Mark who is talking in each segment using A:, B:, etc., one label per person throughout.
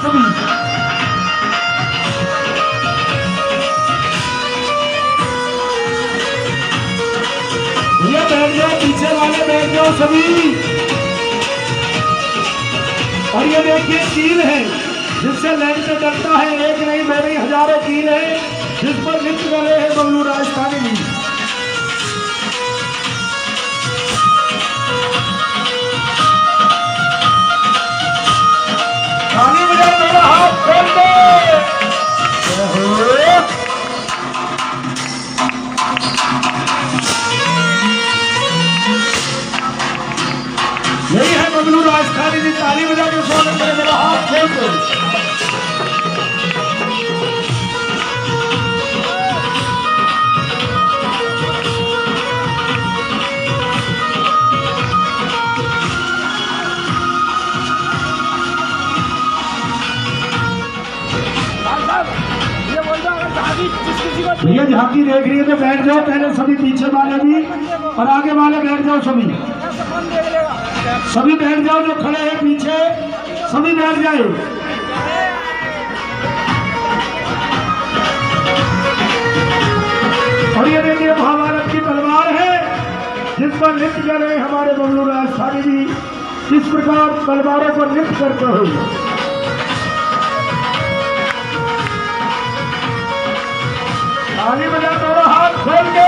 A: सभी। ये बैठ जाओ, पीछे वाले बैठ जाओ सभी। और ये देखिए कील है जिससे लैंड पे डरता है, एक नहीं दो नहीं हजारों कील है जिस पर नृत्य कर रहे हैं बबलू राजस्थानी जी। ताली बजाओ, मेरा हाथ खोल दो। यही है बबलू राजस्थानी जी, ताली बजा के स्वागत करें, मेरा हाथ खोल दो। ये झांकी देख रही है तो बैठ जाओ पहले सभी, पीछे वाले भी और आगे वाले बैठ जाओ सभी। सभी बैठ जाओ, जो खड़े हैं पीछे सभी बैठ जाए। और ये देखिए महाभारत की तलवार है जिस पर नृत्य कर रहे हमारे बबलू राजस्थानी जी। किस प्रकार तलवारों पर नृत्य करते हो। ताली बजा, दोनों हाथ खोल के।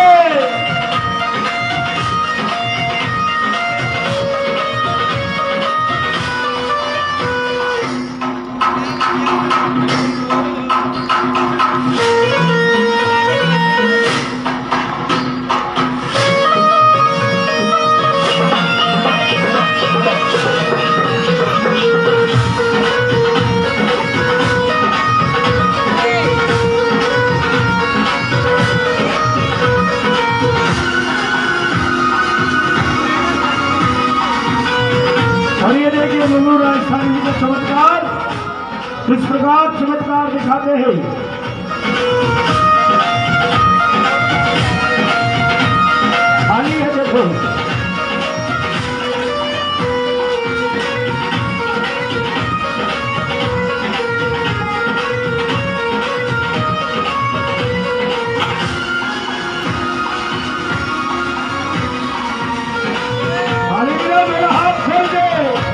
A: और ये देखिए बबलू राजस्थानी जी का चमत्कार, किस प्रकार चमत्कार दिखाते हैं। खाली है देखो। खाली मेरा हाथ खोल दे।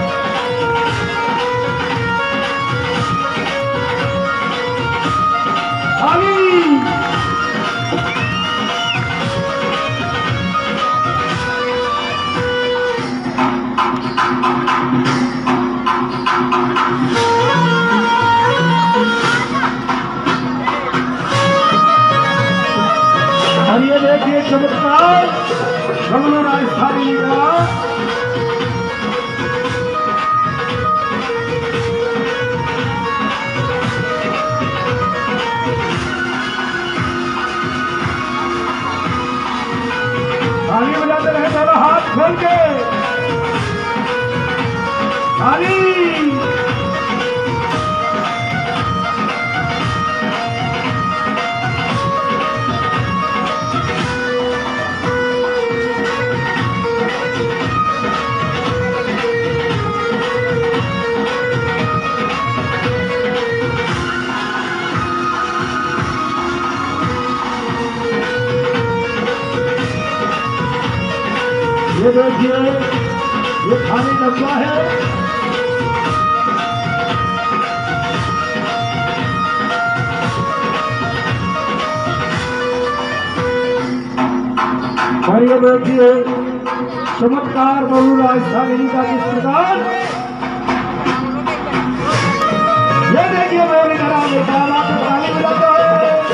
A: और ये देखिए चमत्कार बबलू राजस्थानी जी का। ताली बजाते रहे, दोनों हाथ खोल के। ताली। ये देखिए ये खाली डब्बा है। और ये देखिए चमत्कार बबलू राजस्थानी जी का किस प्रकार। ये देखिए बोली करा बेटा ताली बजाते हैं।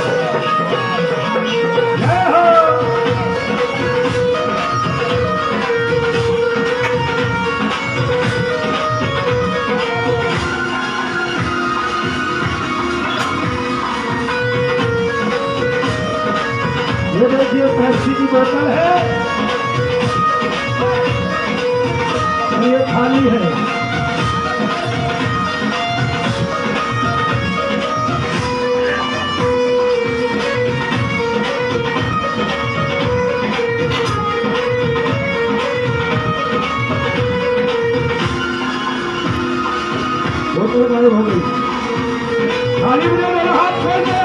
A: ये देखिए पेप्सी की बोतल है, ये खाली है। बोतल गायब हो गई। ताली बजा मेरा हाथ खोल दे।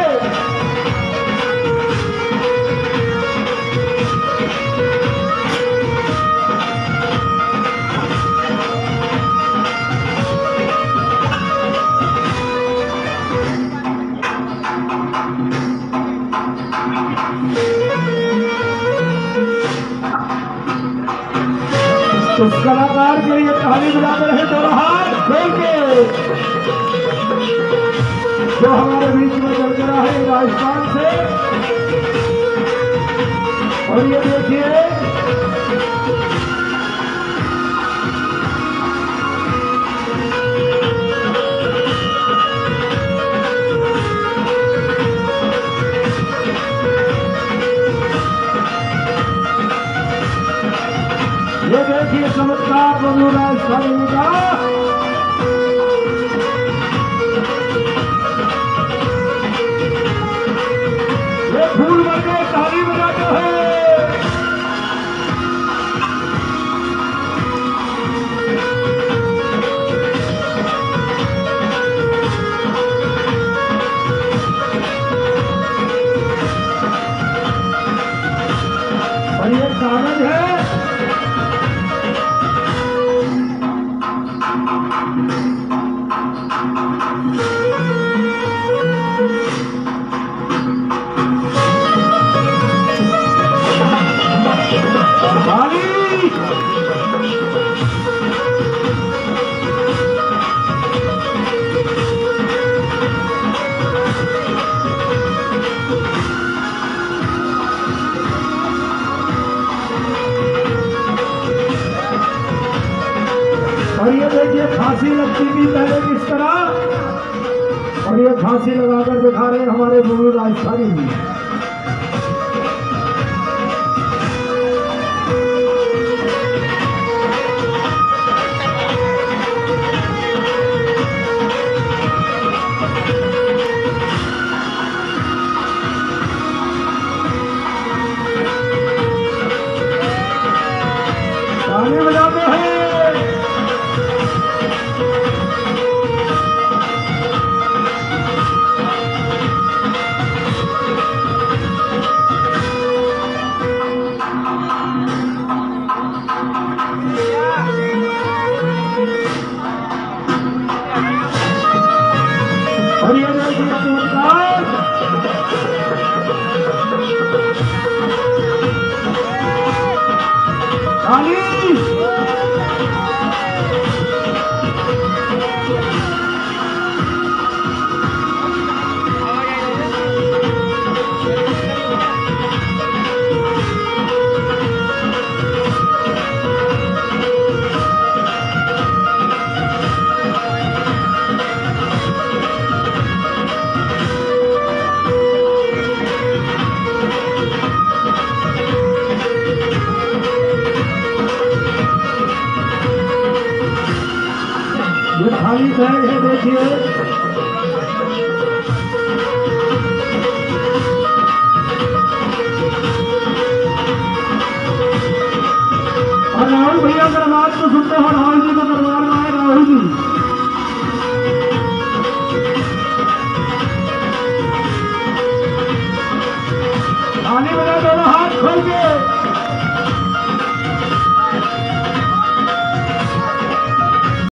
A: उस कलाकार के लिए ताली बजाते रहे दोनों हाथ खोल के, जो हमारे बीच में चल कर रहा है राजस्थान से। और ये देखिए चमत्कार बबलू राज स्वामी का। ये फूल भर के ताली बजाते हैं। और ये कागज है, और ये देखिए फांसी लगती थी पहले किस तरह, और ये फांसी लगाकर दिखा रहे हैं हमारे बबलू राजस्थानी जी। ताली बजाते हैं। और ये देखिए चमत्कार, ताली। ये खाली बैग है, देखिए और राहुल भैया अगर बात तो सुनते हो, राहुल जी को